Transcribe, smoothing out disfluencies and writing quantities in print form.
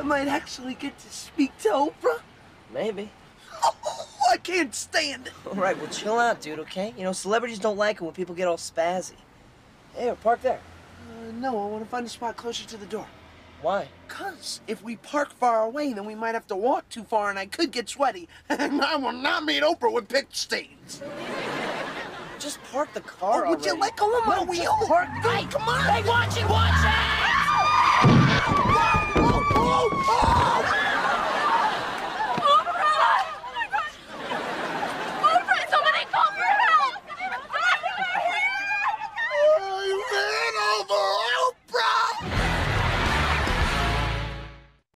I might actually get to speak to Oprah? Maybe. Oh, I can't stand it. All right, well, chill out, dude, okay? You know, celebrities don't like it when people get all spazzy. Here, park there. No, I want to find a spot closer to the door. Why? 'Cause if we park far away, then we might have to walk too far and I could get sweaty. And I will not meet Oprah with pitch stains. Just park the car Would you already. let go of my wheel? Park. Hey, come on! Hey, watch it! Watch out!